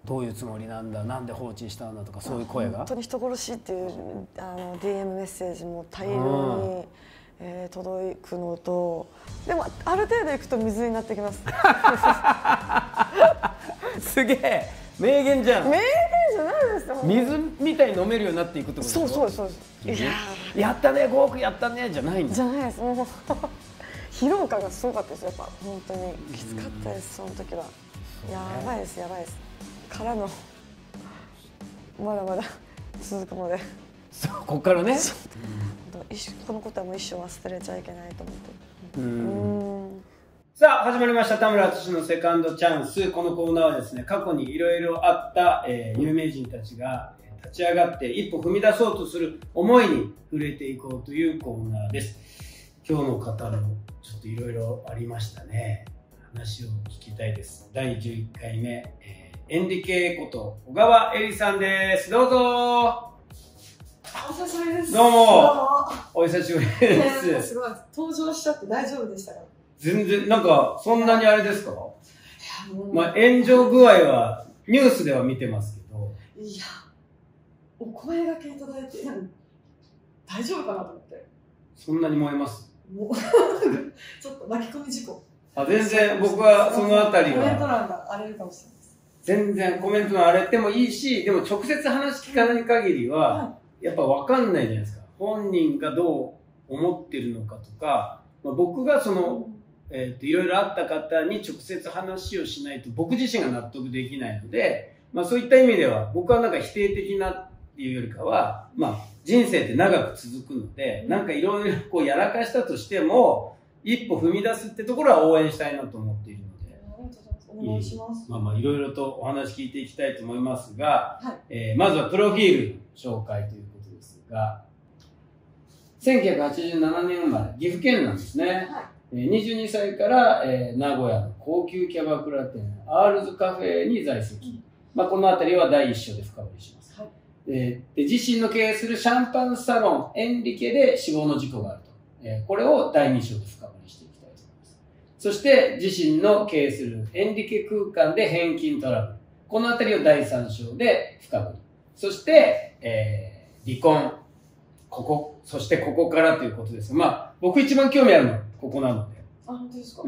どういうつもりなんだ、なんで放置したんだとか、そういう声が本当に人殺しっていうDM メッセージも大量に、届くのと、でもある程度いくと水になってきます。 すげえ名言じゃん。 名言じゃないですよ。 水みたいに飲めるようになっていくってことでしょ。 そうそうです。いややったね、5億やったねじゃないんだ。 じゃないです。もう疲労感がすごかったです。やっぱ本当にきつかったです、その時は。やばいです、やばいです。からのまだまだ続くので、 そう、ここからね。 このことはもう一生忘れちゃいけないと思って。 さあ始まりました田村淳のセカンドチャンス。このコーナーはですね、過去にいろいろあった、有名人たちが立ち上がって一歩踏み出そうとする思いに触れていこうというコーナーです。今日の方もちょっといろいろありましたね。話を聞きたいです。第11回目、エンリケこと小川恵里さんです。どうぞ。 お久しぶりです。 どうも。お久しぶりです。 すごい登場しちゃって大丈夫でしたか？ 全然、なんかそんなにあれですか？まあ炎上具合はニュースでは見てますけど。 いや、お声掛けいただいて大丈夫かなと思って。 そんなに燃えます？ もうちょっと巻き込み事故。 全然僕はそのあたりは。 コメント欄が荒れるかもしれないです。 全然コメントの荒れてもいいし、でも直接話聞かない限りは、やっぱ分かんないじゃないですか。本人がどう思ってるのかとか、まあ、僕がその、いろいろあった方に直接話をしないと僕自身が納得できないので、まあそういった意味では僕はなんか否定的なっていうよりかは、まあ人生って長く続くので、なんかいろいろこうやらかしたとしても、一歩踏み出すってところは応援したいなと思っているので。 ありがとうございます。お願いします。 まあいろいろとお話聞いていきたいと思いますが、 はい、 まずはプロフィールの紹介ということですが、1987年生まれ、岐阜県なんですね。はい、22歳から、名古屋の高級キャバクラ店、アールズカフェに在籍。まあこの辺りは第一章で深掘りします。はい、で自身の経営するシャンパンサロン、エンリケで死亡の事故があると。これを第2章で深掘りしていきたいと思います。そして自身の経営するエンリケ空間で返金トラブル。このあたりを第3章で深掘り。そして、離婚。そしてここからということです。まあ、僕一番興味あるのはここなので。 本当ですか？ はい。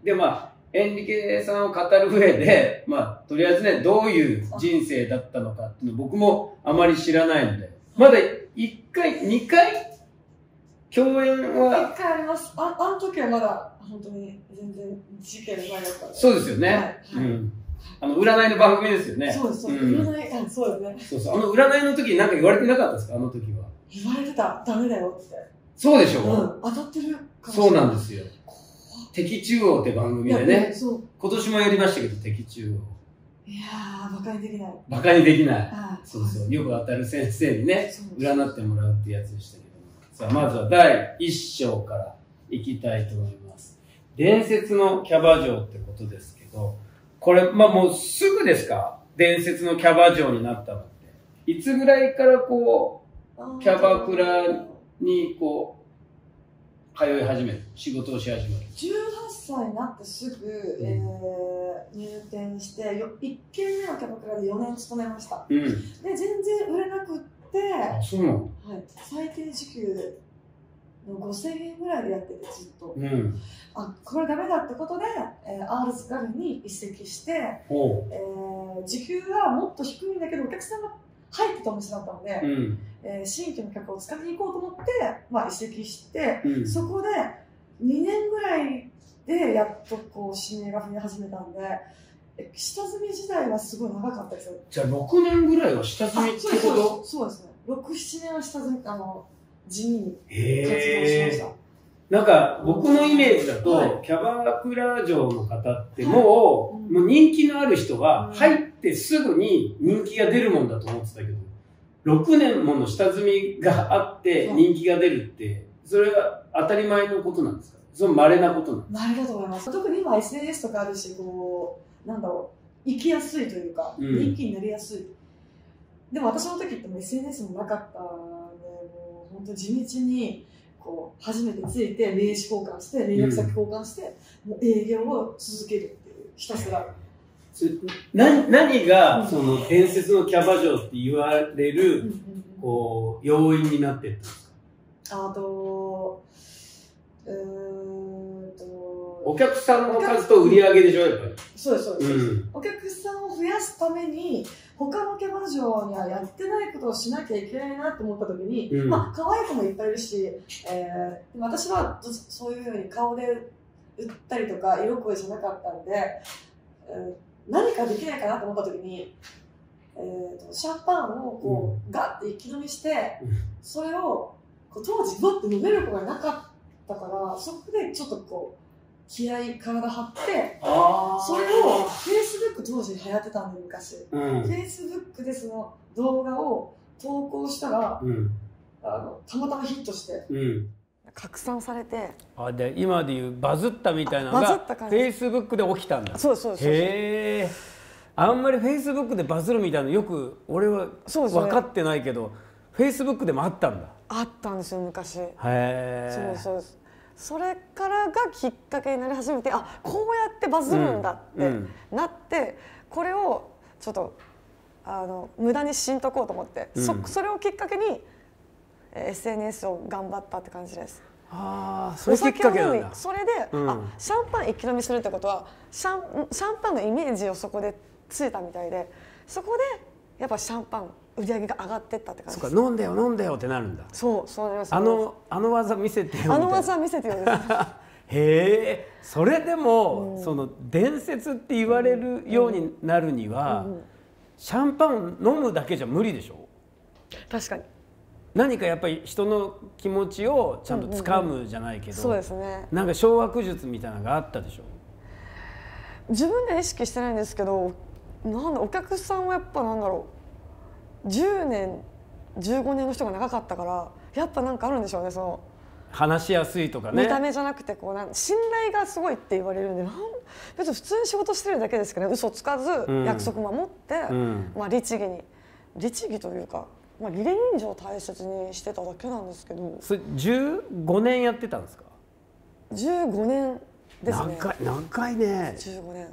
で、まあ、エンリケさんを語る上で、まあ、とりあえずね、どういう人生だったのかっていうのを僕もあまり知らないので、まだ1回、2回共演は。 1回あります。あの時はまだ、本当に全然事件の前だったんで。 そうですよね。はい。占いの番組ですよね。 そうです、そうです。占い、そうですね。 そう。占いの時に何か言われてなかったですか？あの時は。 言われてた。ダメだよって。 そうでしょ？ 当たってるかもしれない。 そうなんですよ。敵中央って番組でね。今年もやりましたけど、敵中央。 いやー、馬鹿にできない。 馬鹿にできない。そう。よく当たる先生にね、占ってもらうってやつでしたけども。さあ、まずは第1章からいきたいと思います。伝説のキャバ嬢ってことですけど、これ、まあもうすぐですか？伝説のキャバ嬢になったのって。いつぐらいからこう、キャバクラにこう、通い始める、仕事をし始める。 18歳になってすぐ、入店して、1軒目のキャバクラで4年勤めました。で、全然売れなくって、 そうなの？ はい、最低時給の5000円ぐらいでやってて、ずっと。これダメだってことで、アールズカフェに移籍して、時給はもっと低いんだけど、お客さんが入ってたお店だったので、新規の客を使いに行こうと思って、まあ、移籍して、そこで2年ぐらいでやっとこう指名が増え始めたんで、下積み時代はすごい長かったですよ。 じゃあ6年ぐらいは下積みってこと？ そうですね。6、7年は下積み、地味に活動しました。 なんか僕のイメージだと、キャバクラ嬢の方ってもう人気のある人は入ってすぐに人気が出るもんだと思ってたけど、6年もの下積みがあって人気が出るって、それは当たり前のことなんですか？その稀なことなんですか？ 稀だと思います。特に今 SNS とかあるし、こう、生きやすいというか、人気になりやすい。でも私の時っても SNS もなかったので、もう本当地道に、こう初めてついて名刺交換して連絡先交換して、もう営業を続けるっていうひたすら。 何がその伝説のキャバ嬢って言われるこう要因になってるんですか？お客さんの数と売り上げでしょ、やっぱり。 そうです、そうです。お客さんを増やすために、他のキャバ嬢にはやってないことをしなきゃいけないなって思った時に、まあ、可愛い子もいっぱいいるし、私はそういうふうに顔で売ったりとか、色恋じゃなかったんで、何かできないかなと思った時に、シャンパンをこう、ガッて一気飲みして、それをこう当時バッて飲める子がなかったから、そこでちょっとこう、気合い体張って、それを Facebook 当時流行ってたんで昔、Facebook でその動画を投稿したら、たまたまヒットして、 拡散されて、 で今でいうバズったみたいなのが Facebook で起きたんだ。 そうそうそう。 へえ。あんまり Facebook でバズるみたいなのよく俺は分かってないけど、Facebook でもあったんだ。 あったんですよ昔。 へえ。 そうそう。それからがきっかけになり始めて、こうやってバズるんだってなって、これをちょっと無駄にしんとこうと思って、それをきっかけに SNS を頑張ったって感じです。 それきっかけなんだ。 それで、シャンパン一気飲みするってことはシャンパンのイメージをそこでついたみたいで、そこでやっぱシャンパン売り上げが上がってったって感じです。 そうか、飲んでよ飲んでよってなるんだ。 そうです。 あの技見せてよみたいな。 技見せてよです。 へえ。それでも、その伝説って言われるようになるには、シャンパンを飲むだけじゃ無理でしょ。 確かに。 何かやっぱり人の気持ちをちゃんと掴むじゃないけど、 そうですね。 なんか掌握術みたいなのがあったでしょ。 自分では意識してないんですけど、お客さんはやっぱなんだろう、10年15年の人が長かったから、やっぱなんかあるんでしょうね。その話しやすいとかね、 見た目じゃなくてこう信頼がすごいって言われるんで、別に普通に仕事してるだけですけどね、嘘つかず、約束守って、律儀というか、義理人情を大切にしてただけなんですけど。 それ15年やってたんですか ？15年ですね。 長いね。 15年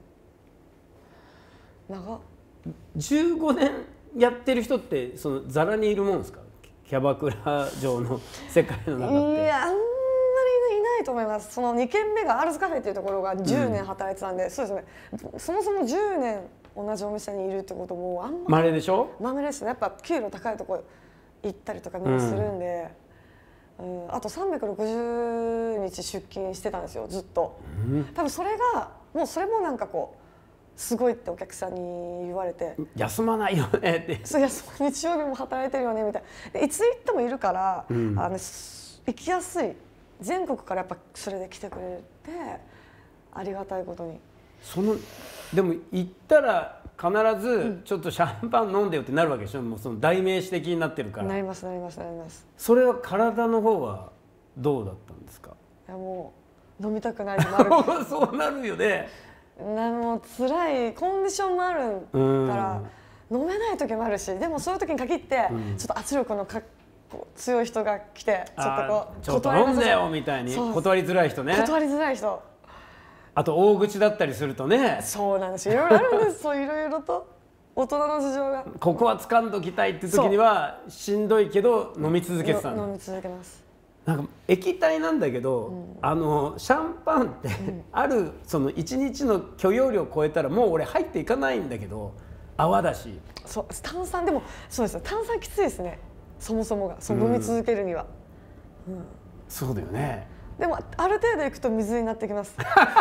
15年やってる人ってそのザラにいるもんですか？キャバクラ嬢の世界の中って。 いや、あんまりいないと思います。その2軒目がアールズカフェっていうところが10年働いてたんで、そうですね。そもそも10年同じお店にいるってこともあんま稀でしょ？ 稀ですね。やっぱ給料高いとこ行ったりとかみんなするんで、あと360日出勤してたんですよ、ずっと。多分それもなんかこうすごいってお客さんに言われて、 休まないよねって。 そう、日曜日も働いてるよねみたいな。いつ行ってもいるから、行きやすい。全国からやっぱそれで来てくれてありがたいことに。 でも行ったら必ずちょっとシャンパン飲んでよってなるわけでしょ。もうその代名詞的になってるから。 なります。 それは体の方はどうだったんですか？ いや、もう飲みたくないとなる。 そうなるよね。 もう辛いコンディションもあるから飲めない時もあるし、でもそういう時に限ってちょっと圧力の強い人が来て、ちょっと飲んでよみたいに断りづらい人ね。 断りづらい人。 あと大口だったりするとね。 そうなんですよ。いろいろあるんです。そう、いろいろと大人の事情が。 ここは掴んどきたいって時にはしんどいけど飲み続けてたの。 飲み続けます。 なんか液体なんだけど、シャンパンって、あるその1日の許容量を超えたらもう俺入っていかないんだけど、泡だし。 そう、炭酸でもそうですよ。炭酸きついですね。そもそもが飲み続けるには。 そうだよね。 でもある程度いくと水になってきます。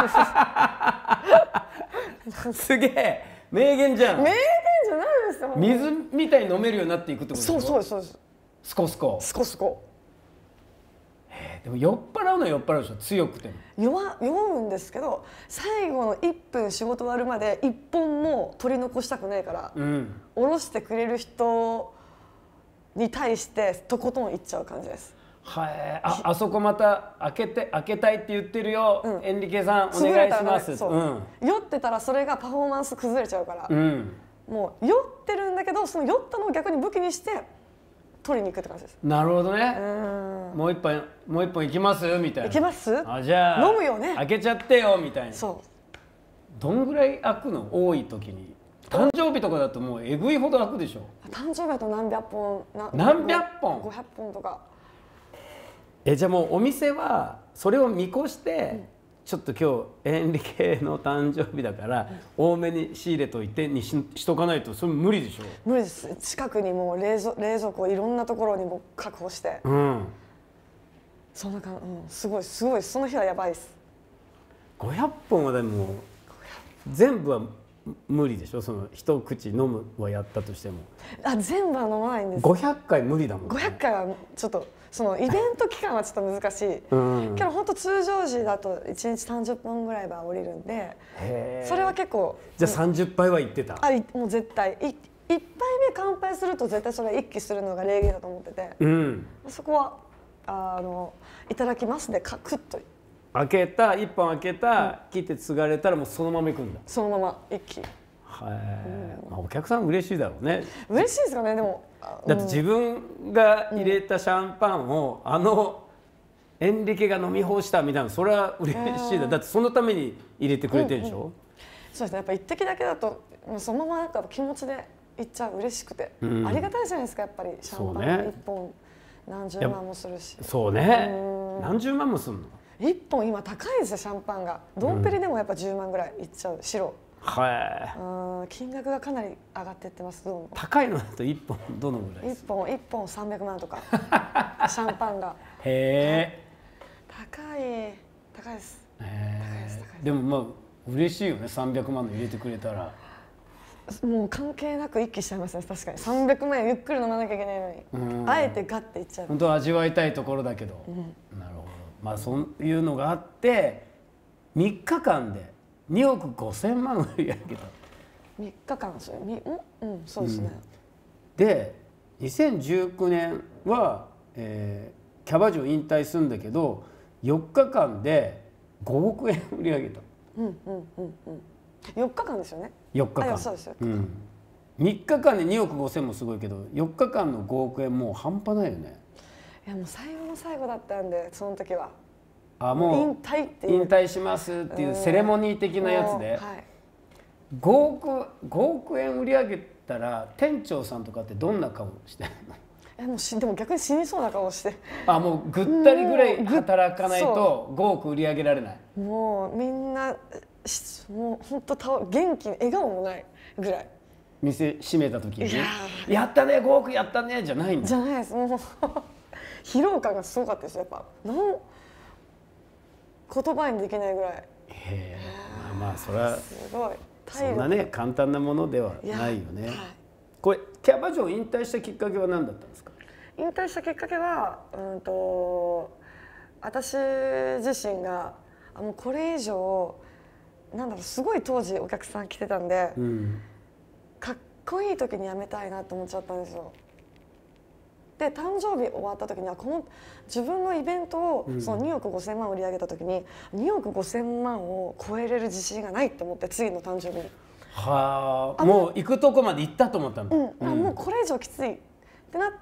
すげえ名言じゃん。 名言じゃないですよ。 水みたいに飲めるようになっていくってことでしょ。 そうです。 スコスコ。でも酔っ払うのは酔っ払うでしょ、強くても。 酔うんですけど、最後の1分仕事終わるまで1本も取り残したくないから、下ろしてくれる人に対してとことんいっちゃう感じです。 あそこまた開けたいって言ってるよ、エンリケさんお願いします。 酔ってたらそれがパフォーマンス崩れちゃうから、もう酔ってるんだけど、その酔ったのを逆に武器にして取りに行くって感じです。 なるほどね。もう一本いきますみたいな。 いきます？ じゃあ飲むよね。 開けちゃってよみたいな。 そどんぐらい開くの？多い時に。誕生日とかだともうえぐいほど開くでしょ。 誕生日だと何百本、 何百本 500本とか。 じゃあもうお店はそれを見越して、ちょっと今日エンリケの誕生日だから多めに仕入れといてに しとかないとそれ無理でしょ。 無理です。近くにもう冷蔵庫いろんなところにも確保して、そんな感じ、すごいその日はやばいです。 500本はでも全部は無理でしょ。その一口飲むはやったとしても全部は飲まないんです。 500回無理だもんね。 500回はちょっとそのイベント期間はちょっと難しい、けど本当通常時だと1日30本ぐらいは降りるんで、それは結構。 じゃあ30杯は行ってた？ もう絶対1杯目乾杯すると絶対それは一気するのが礼儀だと思ってて、そこはいただきますでクッと開けた1本開けた、切って継がれたらもうそのまま行くんだ。 そのまま一気。 お客さん嬉しいだろうね。 嬉しいですかね。でもだって自分が入れたシャンパンをエンリケが飲み干したみたいな、それは嬉しいだ。だってそのために入れてくれてるでしょ。 そうですね。やっぱ一滴だけだとそのままなんか気持ちでいっちゃう。嬉しくて、ありがたいじゃないですか。やっぱりシャンパン1本何十万もするし。 そうね。何十万もするの ？1本今高いですよ。シャンパンがドンペリでもやっぱ10万ぐらいいっちゃう。白。金額がかなり上がっていってます。どうも高いのだと1本どのぐらいですか ？1本300万とかシャンパンが。高いです。 でもまあ嬉しいよね。300万の入れてくれたらもう関係なく一気しちゃいますね。確かに300万円ゆっくり飲まなきゃいけないのに、あえてガッていっちゃう。 本当は味わいたいところだけど、なるほど。まあそういうのがあって3日間で2億5000万売り上げた。 3日間そうですね。 で2019年は、キャバ嬢引退するんだけど4日間で5億円売り上げた。 4日間ですよね。 4日間。 そうですよ。 3日間で2億5000もすごいけど4日間の5億円もう半端ないよね。 いやもう最後の最後だったんで、その時はもう引退っていう、 引退しますっていうセレモニー的なやつで、5億円売り上げたら店長さんとかってどんな顔してるの？ でも逆に死にそうな顔して。 もうぐったりぐらい働かないと5億売り上げられない。 もうみんなもう本当元気に笑顔もないぐらい。 店閉めた時に「やったね5億やったね」じゃないんだ。 じゃないです。もう疲労感がすごかったです。やっぱ言葉にできないぐらい。 まあそれはすごいそんなね簡単なものではないよね。これキャバ嬢引退したきっかけは何だったんですか？ 引退したきっかけは私自身がもうこれ以上すごい当時お客さん来てたんで、かっこいい時に辞めたいなと思っちゃったんですよ。で誕生日終わった時にはこの自分のイベントをその2億5000万売り上げた時に2億5000万を超えれる自信がないと思って、次の誕生日にもう行くとこまで行ったと思ったんだ。 もうこれ以上きついってなって、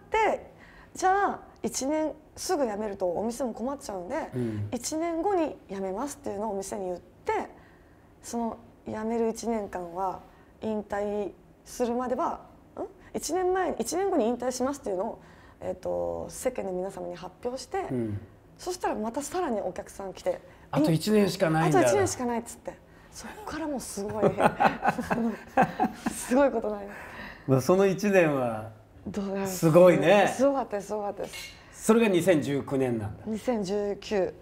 じゃあ1年すぐ辞めるとお店も困っちゃうんで、1年後に辞めますっていうのをお店に言って、その辞める1年間は引退するまでは1年後に引退しますっていうのを、世間の皆様に発表して、そしたらまたさらにお客さん来てあと1年しかないんだ。 あと1年しかないっつって、そこからもうすごいすごいことになります。その1年はすごいね。 すごかったです。すごかったです。 それが2019年なんだ。 2019。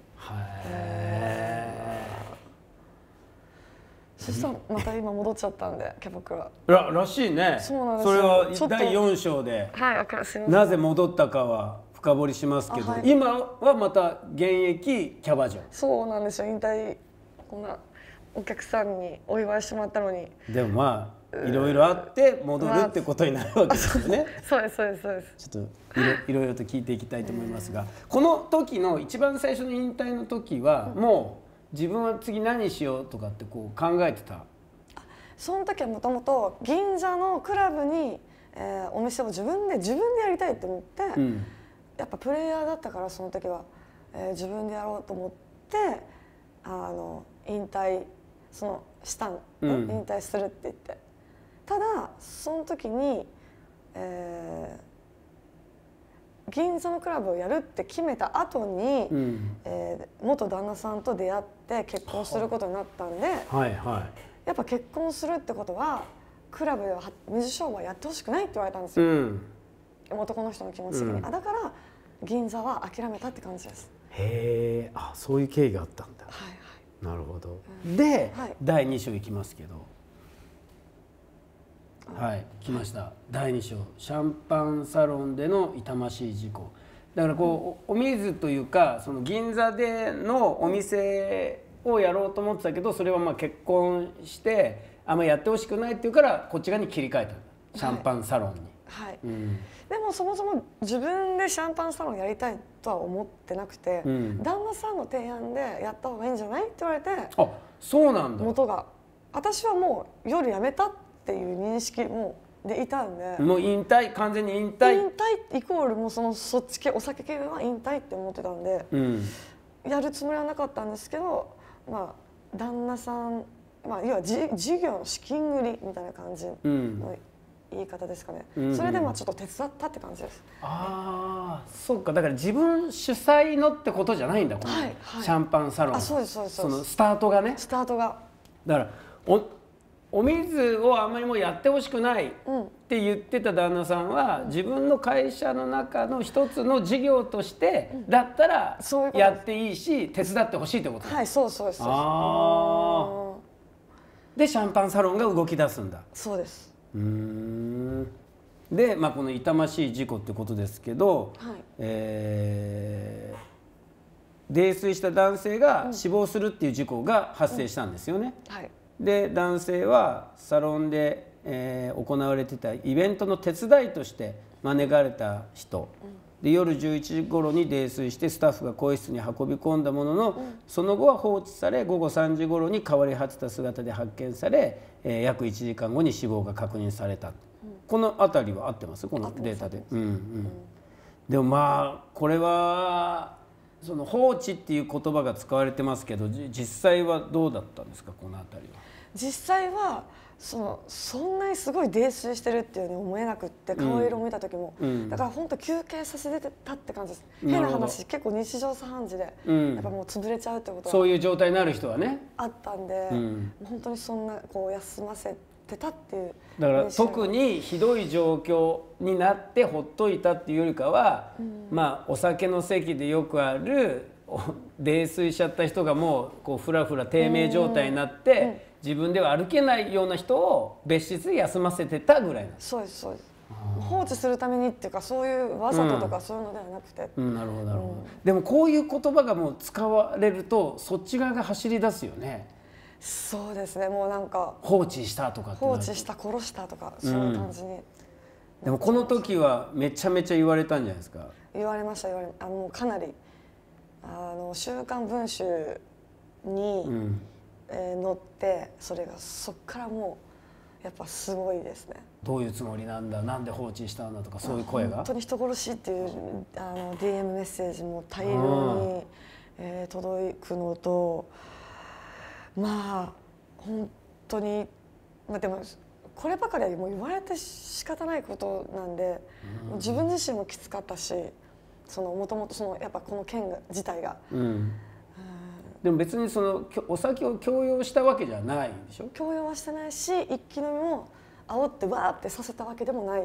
そしたらまた今戻っちゃったんで、キャバクラ。 らしいね。 そうなんですそれよ。 は第4章でななぜ戻ったかは深掘りしますけど、今はまた現役キャバ嬢。 そうなんですよ。引退、こんなお客さんにお祝いしてもらったのに。 でもまあいろいろあって戻るってことになるわけですよね。 そうですそうですそうです。 ちょっといろいろと聞いていきたいと思いますが、この時の一番最初の引退の時はもう自分は次何しようとかってこう考えてた？ その時はもともと銀座のクラブに、お店を自分でやりたいと思って、やっぱプレイヤーだったからその時は、自分でやろうと思って引退したの、引退するって言って。ただその時に、銀座のクラブをやるって決めた後に、元旦那さんと出会って結婚することになったんで、やっぱ結婚するってことはクラブでは水商売やってほしくないって言われたんですよ、男の人の気持ち的に。だから銀座は諦めたって感じです。 へえ、あ、そういう経緯があったんだ。なるほど。で、第2章いきますけど、来ました。第2章、シャンパンサロンでの痛ましい事故。だからこうお水というか、その銀座でのお店をやろうと思ってたけど、それはまあ結婚してあんまやってほしくないっていうからこっち側に切り替えた、シャンパンサロンに。 でもそもそも自分でシャンパンサロンやりたいとは思ってなくて、旦那さんの提案でやった方がいいんじゃないって言われて。 あ、そうなんだ。 元が私はもう夜やめたっていう認識もでいたんで、 もう引退、完全に引退。 引退イコールもうそっち系、お酒系は引退って思ってたんで、やるつもりはなかったんですけど、まあ旦那さん、まあ要は事業の資金繰りみたいな感じの言い方ですかね。それでまあちょっと手伝ったって感じです。 ああ、そうか。だから自分主催のってことじゃないんだ、このシャンパンサロン。 そうですそうです。 そのスタートがね。 スタートが。 だからお水をあんまりもうやってほしくないって言ってた旦那さんは、自分の会社の中の一つの事業としてだったらやっていいし、手伝ってほしいってことだ。 はい、そうそうです。 ああ。でシャンパンサロンが動き出すんだ。 そうです。 で、まあ、この痛ましい事故ってことですけど、泥酔した男性が死亡するっていう事故が発生したんですよね。で男性はサロンで、行われてたイベントの手伝いとして招かれた人で、夜11時頃に泥酔してスタッフが更衣室に運び込んだものの、その後は放置され、午後3時頃に変わり果てた姿で発見され、約1時間後に死亡が確認された。この辺りは合ってます？このデータで。でもまあこれはその放置っていう言葉が使われてますけど、実際はどうだったんですか、この辺りは。 実際はそんなにすごい泥酔してるっていうふうに思えなくって、顔色を見た時も、だから本当休憩させてたって感じです。変な話、結構日常茶飯事で、やっぱもう潰れちゃうってことはそういう状態になる人はねあったんで、本当にそんなこう休ませてたっていう。 だから特にひどい状況になってほっといたっていうよりかは、まあお酒の席でよくある泥酔しちゃった人がもうこうフラフラ低迷状態になって、自分では歩けないような人を別室で休ませてたぐらいなんです。 そうですそうです。放置するためにっていうか、そういうわざととかそういうのではなくて。 なるほどなるほど。でもこういう言葉がもう使われるとそっち側が走り出すよね。 そうですね。もうなんか放置したとかって放置した、殺したとかそういう感じに。 でもこの時はめちゃめちゃ言われたんじゃないですか。 言われました。もうかなり週刊文春に、載って、それがそっからもうやっぱすごいですね。 どういうつもりなんだ、なんで放置したんだとか、そういう声が本当に人殺しっていうDM メッセージも大量に、届くのと、まあ本当に、まあ、でもこればかりはもう言われて仕方ないことなんで、自分自身もきつかったし、もともとやっぱこの件自体が。 でも別にお酒を強要したわけじゃないでしょ。 強要はしてないし、一気飲みも煽ってわーってさせたわけでもない、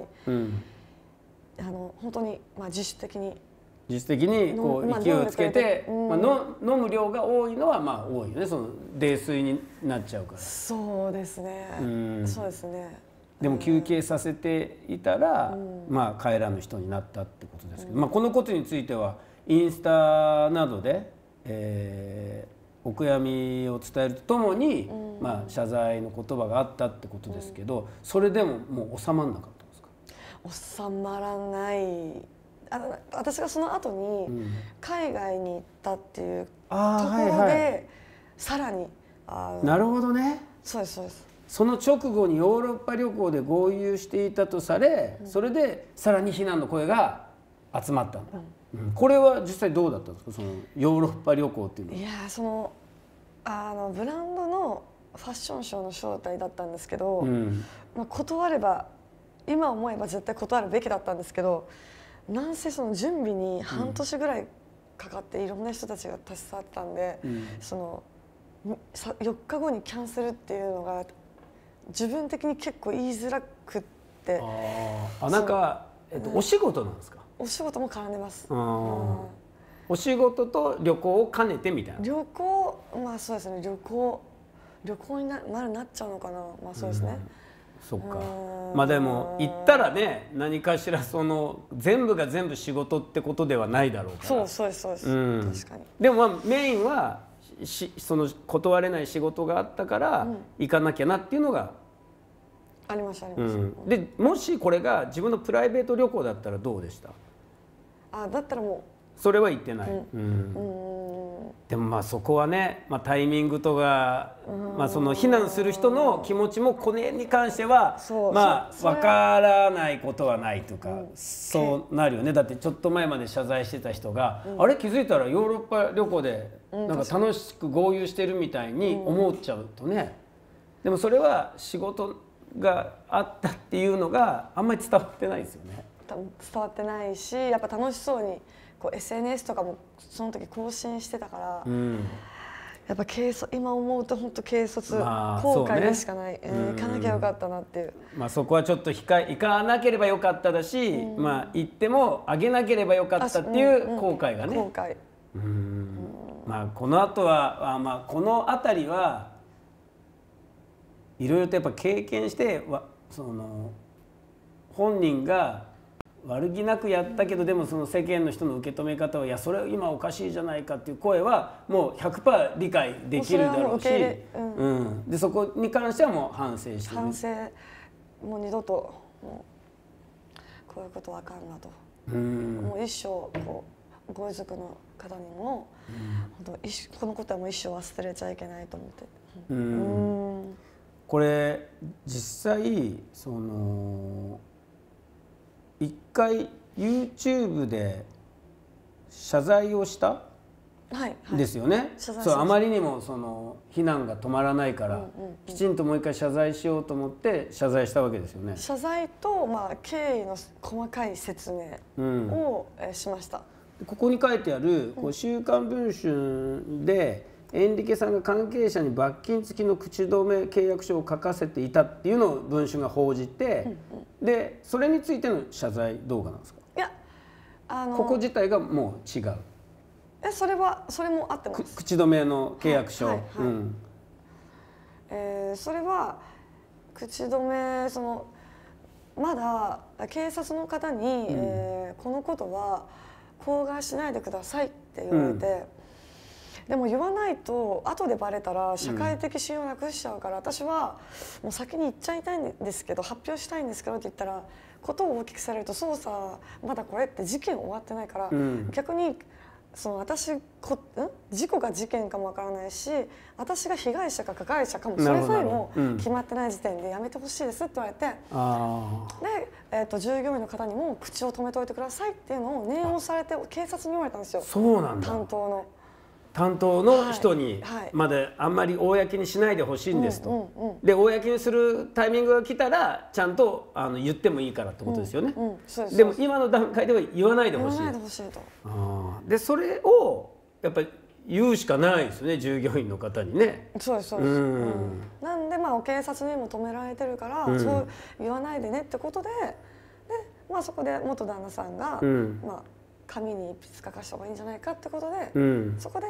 本当に自主的にこう勢いをつけて、飲む量が多いのはまあ多いよね、泥酔になっちゃうから。 そうですね、そうですね。 でも休憩させていたら、まあ帰らぬ人になったってことですけど、このことについてはインスタなどでお悔やみを伝えるとともに、まあ謝罪の言葉があったってことですけど、それでももう収まらなかったんですか？ 収まらない。私がその後に海外に行ったっていうところでさらに。 なるほどね。 そうですそうです。 その直後にヨーロッパ旅行で合流していたとされ、それでさらに非難の声が集まったんだ。これは実際どうだったんですか、そのヨーロッパ旅行っていうのは。 いやブランドのファッションショーの招待だったんですけど、 うんまあ、断れば今思えば絶対断るべきだったんですけど、なんせその準備に半年ぐらいかかっていろんな人たちが携わってたんで、その4日後にキャンセルっていうのが自分的に結構言いづらくって。 なんか、お仕事なんですか？ お仕事も絡んでます。 お仕事と旅行を兼ねてみたいな。 旅行、まあそうですね、旅行になっちゃうのかな。まあそうですね。 そっか。まあでも行ったらね、何かしらその全部が全部仕事ってことではないだろうから。 そうです。確かに。 でもまあメインはその断れない仕事があったから行かなきゃなっていうのがありました。 でもしこれが自分のプライベート旅行だったらどうでした？ だったらもうそれは言ってない。でもまあそこはね、まあ、タイミングとか、まあ、その避難する人の気持ちもこれに関してはまあ分からないことはないとか、そうなるよね。だってちょっと前まで謝罪してた人が、あれ気づいたらヨーロッパ旅行でなんか楽しく豪遊してるみたいに思っちゃうとね。でもそれは仕事があったっていうのがあんまり伝わってないですよね。 伝わってないし、やっぱ楽しそうにこう SNS とかもその時更新してたから、やっぱ今思うと本当軽率、後悔でしかない、行かなきゃよかったなっていう。まあそこはちょっと行かなければよかっただし、まあ行ってもあげなければよかったっていう後悔がね。 後悔。 まあこの後はまあこの辺りはいろいろとやっぱ経験してその本人が悪気なくやったけど、でもその世間の人の受け止め方は、いやそれは今おかしいじゃないかっていう声はもう 100% 理解できるだろうし、でそこに関してはもう反省してる。 もう二度ともうこういうことはあかんなと、もう一生こうご遺族の方にも、本当このことはもう一生忘れちゃいけないと思って。 これ実際その一回 YouTube で謝罪をしたですよね。あまりにもその非難が止まらないから、きちんともう一回謝罪しようと思って謝罪したわけですよね。 謝罪と、まあ、経緯の細かい説明を、しました。 ここに書いてある「週刊文春」でエンリケさんが関係者に罰金付きの口止め契約書を書かせていたっていうのを文春が報じて、でそれについての謝罪動画なんですか？ いや、 ここ自体がもう違う。 それも合ってます。 口止めの契約書。 それは口止め、そのまだ警察の方に、このことは口外しないでくださいって言われて。でも言わないと後でバレたら社会的信用をなくしちゃうから、私はもう先に言っちゃいたいんですけど、発表したいんですけどって言ったら、ことを大きくされると捜査まだこれって事件終わってないから、逆にその事故が事件かもわからないし、私が被害者か加害者かもそれさえも決まってない時点でやめてほしいですって言われて、で、従業員の方にも口を止めておいてくださいっていうのを念をされて警察に言われたんですよ。 そうなんだ。担当の人にまだあんまり公にしないでほしいんですと。で公にするタイミングが来たらちゃんと言ってもいいからってことですよね。でも今の段階では言わないでほしい。でそれをやっぱり言うしかないですよね、従業員の方にね。 そうです。なんでまあ警察にも止められてるから、そう言わないでねってことで、まあそこで元旦那さんがまあ紙に一筆書かした方がいいんじゃないかってことで、そこで、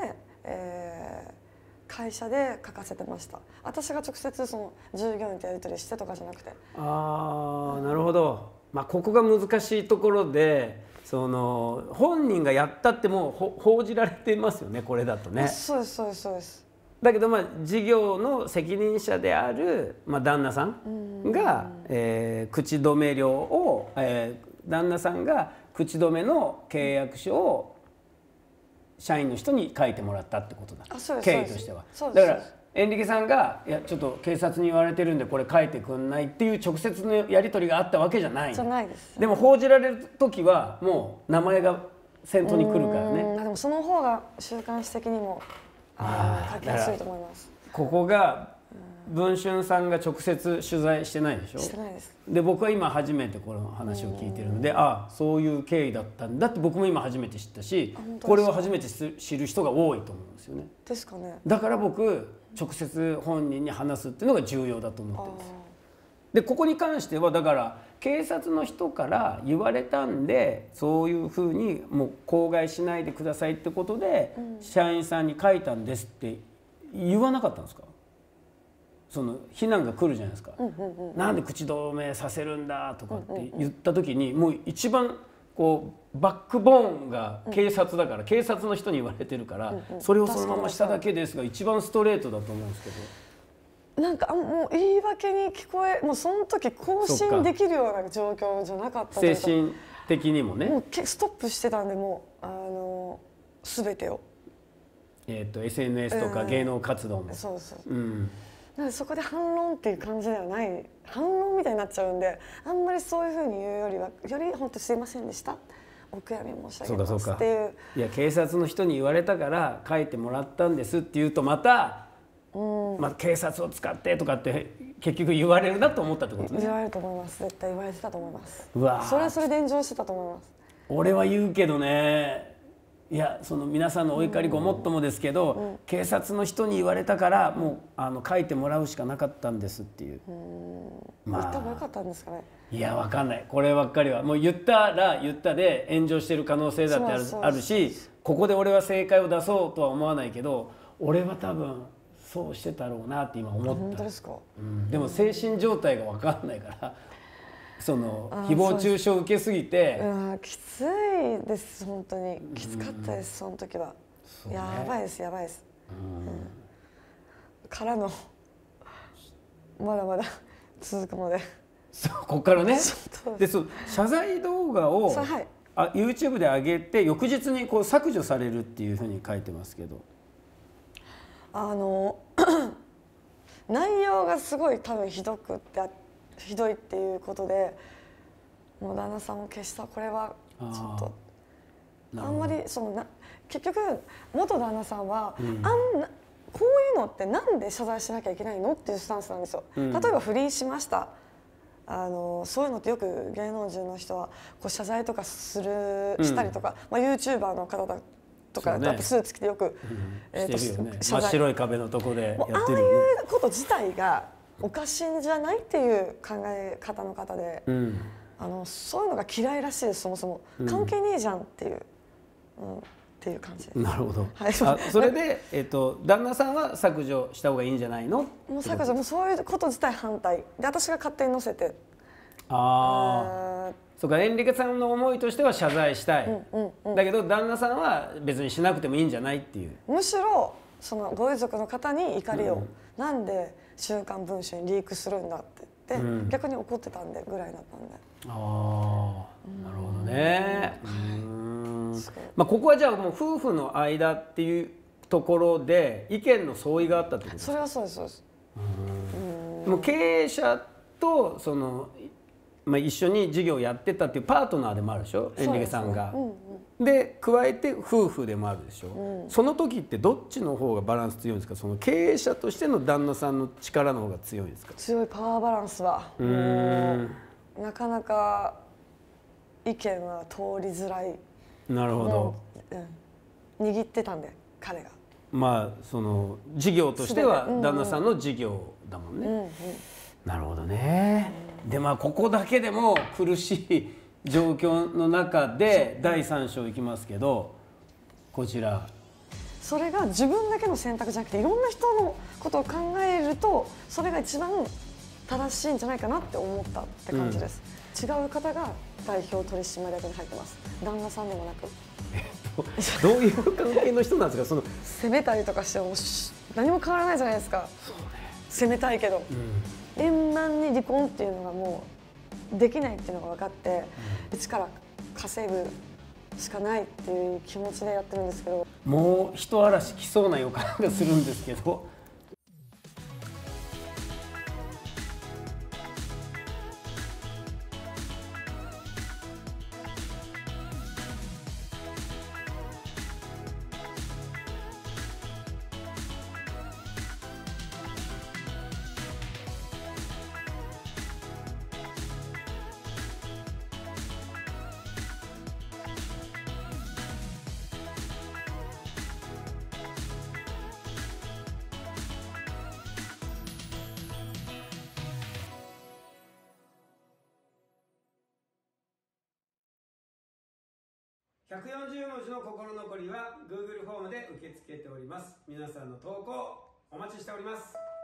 会社で書かせてました。私が直接その従業員とやり取りしてとかじゃなくて。 なるほど。まあここが難しいところで、その本人がやったってもう報じられていますよね、これだとね。 そうです。 だけどまあ事業の責任者である、まあ、旦那さんが、口止め料を、旦那さんが口止めの契約書を社員の人に書いてもらったってことだ。経緯としては。だからエンリケさんが「いやちょっと警察に言われてるんでこれ書いてくんない」っていう直接のやり取りがあったわけじゃない。 じゃないです。 でも報じられる時はもう名前が先頭に来るからね。 でもその方が週刊誌的にも書きやすいと思います。 ここが文春さんが直接取材してないでしょ。 してないです。 で僕は今初めてこの話を聞いてるので、ああそういう経緯だったんだって僕も今初めて知ったし、これを初めて知る人が多いと思うんですよね。 ですかね。 だから僕直接本人に話すっていうのが重要だと思ってるんですよ。でここに関してはだから警察の人から言われたんでそういうふうにもう口外しないでくださいってことで、社員さんに書いたんですって言わなかったんですか。その非難が来るじゃないですか、なんで口止めさせるんだとかって言った時にもう一番こうバックボーンが警察だから、警察の人に言われてるから、それをそのまましただけですが一番ストレートだと思うんですけど。 なんかもう言い訳に聞こえ、もうその時更新できるような状況じゃなかったというか、 精神的にもねもうストップしてたんで、もう全てを SNS とか芸能活動も、 そうそう、なんでそこで反論っていう感じではない、反論みたいになっちゃうんで、あんまりそういうふうに言うよりはより本当すいませんでしたお悔やみ申し上げますっていう。 いや警察の人に言われたから書いてもらったんですって言うとまた警察を使ってとかって結局言われるなと思ったってことね。 言われると思います。絶対言われてたと思います。 うわそれはそれで炎上してたと思います。 俺は言うけどね、いやその皆さんのお怒りごもっともですけど、警察の人に言われたからもう書いてもらうしかなかったんですっていう。 言った方がよかったんですかね。 いやわかんない、こればっかりはもう言ったら言ったで炎上してる可能性だってあるし、ここで俺は正解を出そうとは思わないけど、俺は多分そうしてたろうなって今思った。 本当ですか。 でも精神状態が分かんないからその誹謗中傷を受けすぎてきついです。本当にきつかったです、その時は。やばいですやばいです。からのまだまだ続くので、 ここからね。で謝罪動画をYouTube で上げて翌日にこう削除されるっていうふうに書いてますけど、 内容がすごい多分ひどいっていうことで、もう旦那さんも消した。これはちょっとあんまり結局元旦那さんは、こういうのってなんで謝罪しなきゃいけないのっていうスタンスなんですよ。例えば不倫しました、そういうのってよく芸能人の人はこう謝罪とかしたりとか、YouTuber の方だとかだとスーツ着てよく真っ白い壁のとこでやってるよね。 ああいうこと自体がおかしいんじゃないっていう考え方の方で、そういうのが嫌いらしいです。そもそも関係ねえじゃんっていう、っていう感じです。 なるほど。それで旦那さんは削除した方がいいんじゃないの？ もう削除、もうそういうこと自体反対で、私が勝手に載せて。 そうか、エンリケさんの思いとしては謝罪したい、だけど旦那さんは別にしなくてもいいんじゃないっていう。 むしろそのご遺族の方に怒りを、なんで「週刊文春」にリークするんだって言って、逆に怒ってたんでぐらいだったんで。 なるほどね。ここはじゃあもう夫婦の間っていうところで意見の相違があったってことですか？ それはそうです、そうです。 もう経営者と一緒に事業をやってたっていうパートナーでもあるでしょ、エンリケさんが。で加えて夫婦でもあるでしょ、その時ってどっちの方がバランス強いんですか？その経営者としての旦那さんの力の方が強いんですか？ 強いパワーバランスはなかなか意見は通りづらい。 なるほど。 握ってたんで彼が。 その事業としては旦那さんの事業だもんね。なるほどね。でここだけでも苦しい状況の中で第3章いきますけど、こちら。 それが自分だけの選択じゃなくていろんな人のことを考えるとそれが一番正しいんじゃないかなって思ったって感じです。違う方が代表取締役に入ってます。旦那さんでもなく。 どういう関係の人なんですか？ 責めたりとかしても何も変わらないじゃないですか。責めたいけど、円満に離婚っていうのがもうできないっていうのが分かって、一から稼ぐしかないっていう気持ちでやってるんですけど、 もう一嵐来そうな予感がするんですけど。 140文字の心残りは Google フォームで受け付けております。皆さんの投稿お待ちしております。